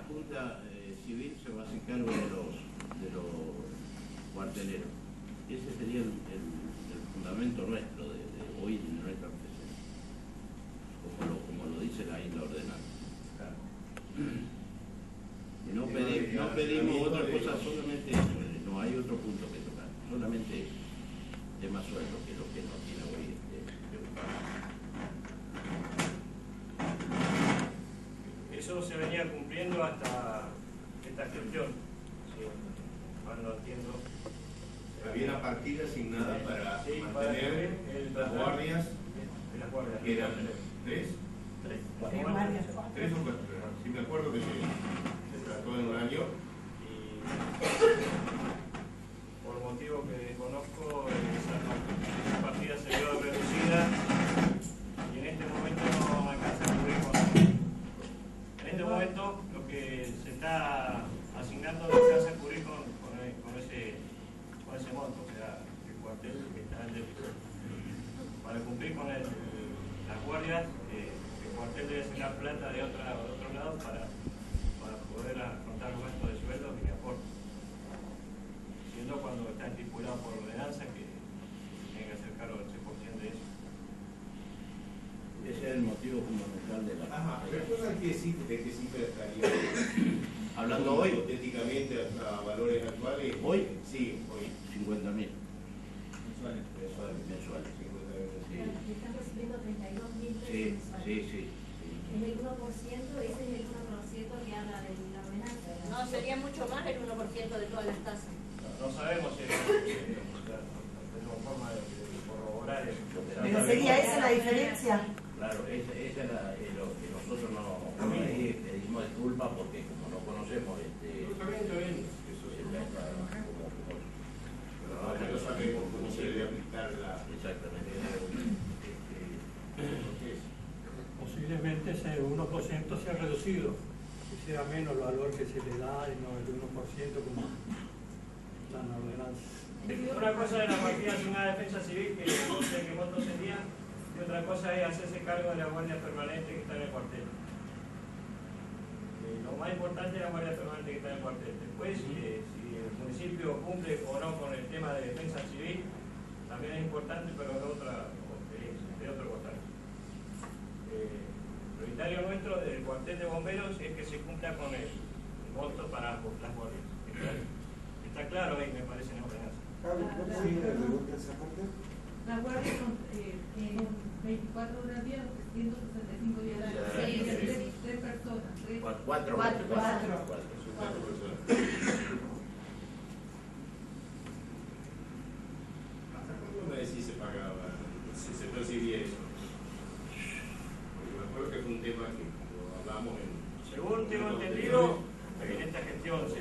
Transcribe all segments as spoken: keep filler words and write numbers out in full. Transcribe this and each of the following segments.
Junta eh, Civil se va a hacer cargo de los, de los cuarteleros. Ese sería el, el, el fundamento nuestro de, de hoy en nuestra profesión, como lo, como lo dice la isla ordenanza. Claro. Y no, pedí, no pedimos otra cosa, solamente eso, no hay otro punto que tocar, solamente tema sueldo, que es lo que nos tiene hoy preocupado. Eso se venía cumpliendo hasta esta gestión, sí, mal no entiendo. Había una partida asignada para sí, mantener para el, las guardias, de las guardias, que eran tres, tres, tres guardias. tres o cuatro, sí me acuerdo que se, se trató en un año. Y por motivo que desconozco, esa, esa partida se vio reducida y en este momento no alcanza a cubrir con. En este momento lo que se está asignando no se hace cubrir con, con, con, ese, con ese monto, o sea, el cuartel que está en déficit. Para cumplir con el, las guardias, eh, el cuartel debe sacar plata de, otra, de otro lado para, para poder afrontar los gastos de sueldo y de aporte. Siendo cuando está estipulado por ordenanza que tiene que hacer cargo del seis por ciento de eso. Ese es el motivo fundamental de la... Ajá, ¿recuerdan qué cifra, de qué cifra estaría? Hablando hoy, hipotéticamente a valores actuales. ¿Hoy? Sí, hoy. cincuenta mil. Mensuales. Mensuales. Mensuales. Sí. Están recibiendo treinta y dos mil pesos Sí, mensuales. sí, sí. Es el uno por ciento, ese es el uno por ciento que habla de la ordenanza. No, sería mucho más el uno por ciento de todas las tasas. No, no sabemos si eh, o sea, no tenemos forma de, de corroborar eso. Pero sería esa la diferencia. Claro, esa, esa es la, eh, lo que nosotros no ahí pedimos disculpas porque como no conocemos este, Está bien, está bien. Eso es el- la- la- como, como, Pero ahora no sabemos cómo se debe aplicar la... exactamente. Este, Posiblemente ese uno por ciento sea reducido, que sea menos el valor que se le da y no el uno por ciento como está en la ordenanza. Una cosa es la partida asignada de defensa civil, que no sé qué monto sería, y otra cosa es hacerse cargo de la guardia permanente que está en el cuartel. Eh, lo más importante es la guardia permanente que está en el cuartel. Después, eh, si el municipio cumple o no con el tema de defensa civil, también es importante, pero de otra de otro costado. Eh, prioritario nuestro del cuartel de bomberos es que se cumpla con el monto para las guardias. Está, está claro ahí, me parece, en la ordenanza. La guardia son eh, veinticuatro horas diarias, trescientos sesenta y cinco días al año. Sí, sí, Tres, sí. tres personas. Tres. Cuatro, cuatro, Cuatro, cuatro, cuatro. cuatro. son cuatro personas. ¿Hasta cuándo me decís se pagaba? Si se percibía eso. Porque me acuerdo que fue un tema que lo hablamos en... Según tengo entendido, en esta gestión se...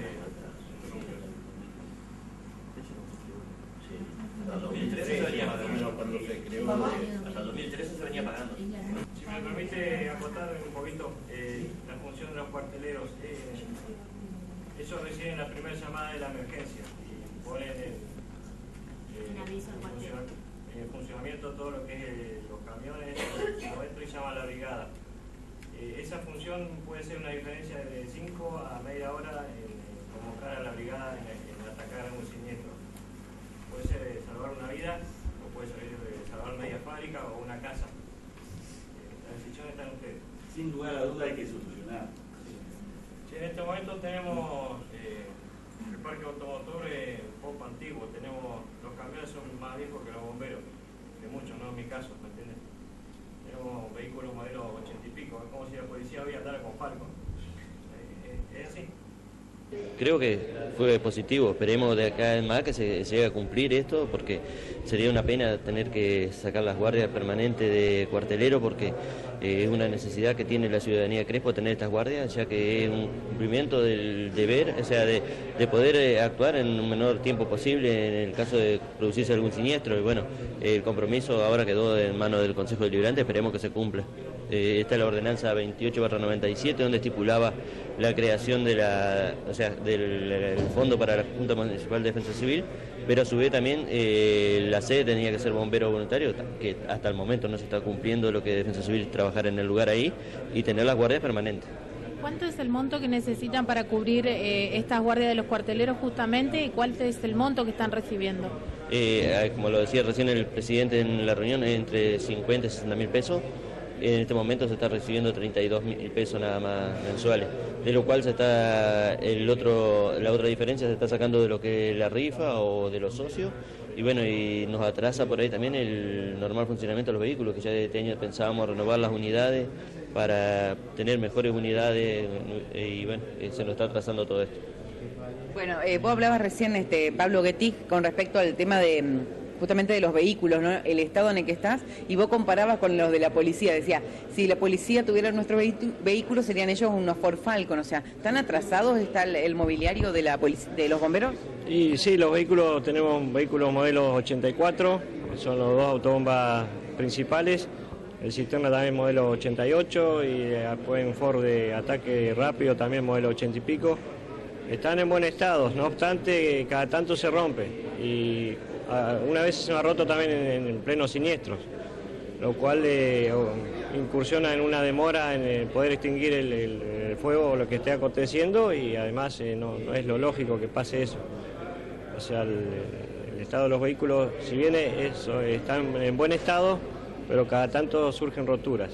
Hasta el dos mil trece se venía pagando. Cuando se creó Hasta el dos mil trece se venía pagando. Si me permite acotar un poquito eh, la función de los cuarteleros, eh, ellos reciben la primera llamada de la emergencia y ponen en, eh, En aviso al cuartel. funciona- en funcionamiento todo lo que es eh, los camiones, el momento y llama a la brigada. Eh, esa función puede ser una diferencia de cinco a media hora en, en convocar a la brigada en, en atacar a un siniestro. Puede ser eh, salvar una vida o puede ser eh, salvar media fábrica o una casa. Eh, la decisión está en ustedes. Sin lugar a duda hay que solucionar. Sí, en este momento tenemos eh, el parque automotor eh, un poco antiguo. Tenemos, los camiones son más viejos que los bomberos, que muchos, no en mi caso, ¿me entiendes? Tenemos vehículos modelos ochenta y pico, es como si la policía hoy andara con Falcon. Eh, eh, es así. Creo que fue positivo, esperemos de acá en más que se llegue a cumplir esto, porque sería una pena tener que sacar las guardias permanentes de cuartelero, porque eh, es una necesidad que tiene la ciudadanía de Crespo tener estas guardias, ya que es un cumplimiento del deber, o sea, de, de poder eh, actuar en un menor tiempo posible en el caso de producirse algún siniestro, y bueno, el compromiso ahora quedó en manos del Consejo Deliberante, esperemos que se cumpla. Eh, esta es la ordenanza veintiocho barra noventa y siete, donde estipulaba la creación de la, o sea, del el Fondo para la Junta Municipal de Defensa Civil, pero a su vez también eh, la sede tenía que ser bombero voluntario, que hasta el momento no se está cumpliendo lo que Defensa Civil es trabajar en el lugar ahí y tener las guardias permanentes. ¿Cuánto es el monto que necesitan para cubrir eh, estas guardias de los cuarteleros justamente y cuál es el monto que están recibiendo? Eh, como lo decía recién el presidente en la reunión, es entre cincuenta y sesenta mil pesos. En este momento se está recibiendo treinta y dos mil pesos nada más mensuales, de lo cual se está el otro, la otra diferencia se está sacando de lo que es la rifa o de los socios, y bueno, y nos atrasa por ahí también el normal funcionamiento de los vehículos, que ya de este año pensábamos renovar las unidades para tener mejores unidades, y bueno, se nos está atrasando todo esto. Bueno, eh, vos hablabas recién, este, Pablo Guettig, con respecto al tema de justamente de los vehículos, ¿no? El estado en el que estás, y vos comparabas con los de la policía, decía, si la policía tuviera nuestros vehículos serían ellos unos Ford Falcon, o sea, ¿tan atrasados está el, el mobiliario de la de los bomberos? Y sí, los vehículos, tenemos vehículos modelos ochenta y cuatro, son los dos autobombas principales, el cisterna también modelo ochenta y ocho, y después un Ford de ataque rápido también modelo ochenta y pico. Están en buen estado, no obstante cada tanto se rompe, y una vez se me ha roto también en, en plenos siniestros, lo cual eh, incursiona en una demora en el poder extinguir el, el, el fuego o lo que esté aconteciendo, y además eh, no, no es lo lógico que pase eso. O sea, el, el estado de los vehículos, si bien es, están en buen estado, pero cada tanto surgen roturas.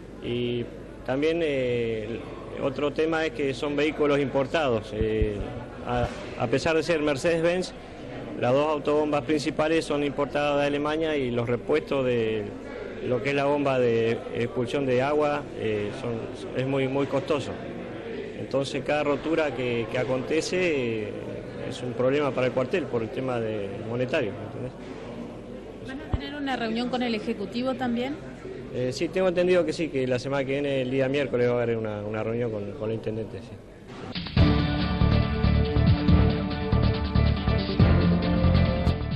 Y también eh, otro tema es que son vehículos importados. Eh, a, a pesar de ser Mercedes-Benz, las dos autobombas principales son importadas de Alemania, y los repuestos de lo que es la bomba de expulsión de agua eh, son, es muy, muy costoso. Entonces cada rotura que, que acontece eh, es un problema para el cuartel por el tema de monetario. ¿Entendés? ¿Van a tener una reunión con el Ejecutivo también? Eh, sí, tengo entendido que sí, que la semana que viene, el día miércoles, va a haber una, una reunión con, con el intendente. Sí.